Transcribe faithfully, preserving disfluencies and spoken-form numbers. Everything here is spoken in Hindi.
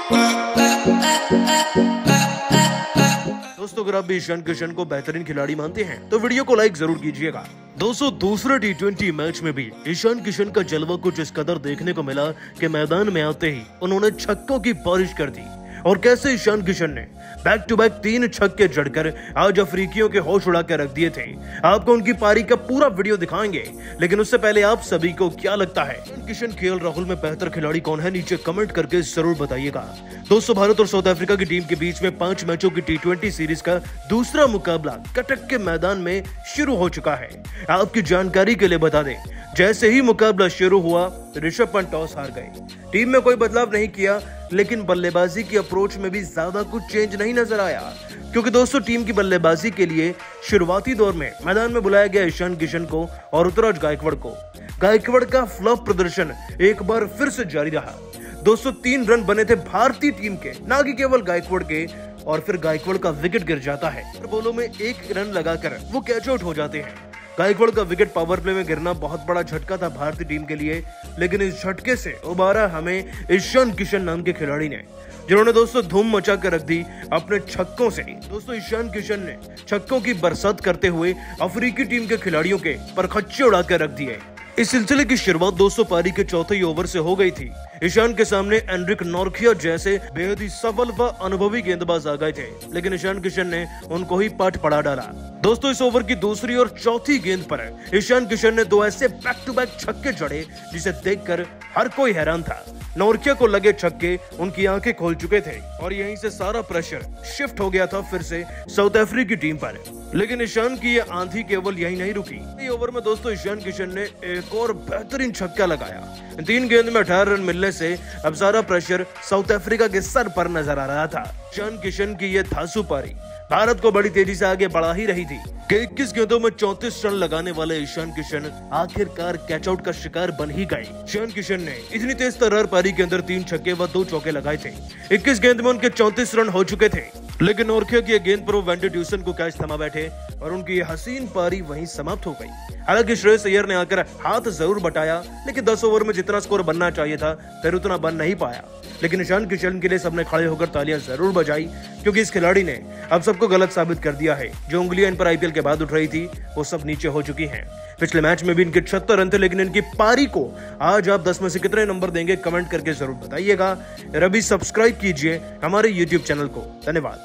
दोस्तों, अगर आप भी ईशान किशन को बेहतरीन खिलाड़ी मानते हैं तो वीडियो को लाइक जरूर कीजिएगा। दोस्तों, दूसरे टी ट्वेंटी मैच में भी ईशान किशन का जलवा कुछ इस कदर देखने को मिला कि मैदान में आते ही उन्होंने छक्कों की बारिश कर दी। और कैसे ईशान किशन ने बैक टू बैक तीन छक्के जड़कर आज अफ्रीकियों के होश उड़ा कर रख दिए थे। आपको उनकी पारी का पूरा वीडियो दिखाएंगे, लेकिन उससे पहले आप सभी को क्या लगता है ईशान किशन केएल राहुल में बेहतर खिलाड़ी कौन है, नीचे कमेंट करके जरूर बताइएगा। दोस्तों, भारत और साउथ अफ्रीका की टीम के बीच में पांच मैचों की टी ट्वेंटी सीरीज का दूसरा मुकाबला कटक के मैदान में शुरू हो चुका है। आपकी जानकारी के लिए बता दें, जैसे ही मुकाबला शुरू हुआ ऋषभ पंत टॉस हार गए। टीम में कोई बदलाव नहीं किया, लेकिन बल्लेबाजी की अप्रोच में भी ज्यादा कुछ चेंज नहीं नजर आया, क्योंकि दोस्तों टीम की बल्लेबाजी के लिए शुरुआती दौर में मैदान में बुलाया गया ईशान किशन को और ऋतुराज गायकवाड़ को। गायकवाड़ का फ्लॉप प्रदर्शन एक बार फिर से जारी रहा। दोस्तों, तीन रन बने थे भारतीय टीम के, ना कि केवल गायकवाड़ के, और फिर गायकवाड़ का विकेट गिर जाता है। बॉलों में एक रन लगाकर वो कैच आउट हो जाते हैं। गायकवाड़ का विकेट पावर प्ले में गिरना बहुत बड़ा झटका था भारतीय टीम के लिए, लेकिन इस झटके से उबारा हमें ईशान किशन नाम के खिलाड़ी ने, जिन्होंने दोस्तों धूम मचा कर रख दी अपने छक्कों से। दोस्तों, ईशान किशन ने छक्कों की बरसात करते हुए अफ्रीकी टीम के खिलाड़ियों के परखच्चे उड़ा कर रख दिए। इस सिलसिले की शुरुआत दोस्तों पारी के चौथे ओवर से हो गई थी। ईशान के सामने एनरिक नॉर्किया जैसे बेहद ही सफल व अनुभवी गेंदबाज आ गए थे, लेकिन ईशान किशन ने उनको ही पाठ पढ़ा डाला। दोस्तों, इस ओवर की दूसरी और चौथी गेंद पर ईशान किशन ने दो ऐसे बैक टू बैक छक्के जड़े जिसे देखकर हर कोई हैरान था। नॉर्किया को लगे छक्के उनकी आंखें खोल चुके थे और यहीं से सारा प्रेशर शिफ्ट हो गया था फिर से साउथ अफ्रीकी टीम पर। लेकिन ईशान की ये आंधी केवल यही नहीं रुकी। ओवर में दोस्तों ईशान किशन ने एक और बेहतरीन छक्का लगाया। तीन गेंद में अठारह रन मिलने से अब सारा प्रेशर साउथ अफ्रीका के सर पर नजर आ रहा था। ईशान किशन की ये धांसू पारी भारत को बड़ी तेजी से आगे बढ़ा ही रही थी कि इक्कीस गेंदों में चौंतीस रन लगाने वाले ईशान किशन आखिरकार कैच आउट का शिकार बन ही गए। ईशान किशन ने इतनी तेज तर्रार पारी के अंदर तीन छक्के व दो चौके लगाए थे। इक्कीस गेंद में उनके चौंतीस रन हो चुके थे, लेकिन नॉर्किया की गेंद पर वो वेंडी ड्यूसन को कैच थमा बैठे और उनकी ये हसीन पारी वहीं समाप्त हो गई। हालांकि श्रेयस अय्यर ने आकर हाथ जरूर बटाया, लेकिन दस ओवर में जितना स्कोर बनना चाहिए था फिर उतना बन नहीं पाया। लेकिन ईशान किशन के लिए सबने खड़े होकर तालियां जरूर बजाई, क्योंकि इस खिलाड़ी ने अब सबको गलत साबित कर दिया है। जो उंगलियां इन पर आईपीएल के बाद उठ रही थी वो सब नीचे हो चुकी हैं। पिछले मैच में भी इनके छिहत्तर रन थे, लेकिन इनकी पारी को आज आप दस में से कितने नंबर देंगे कमेंट करके जरूर बताइएगा। रवि सब्सक्राइब कीजिए हमारे यूट्यूब चैनल को। धन्यवाद।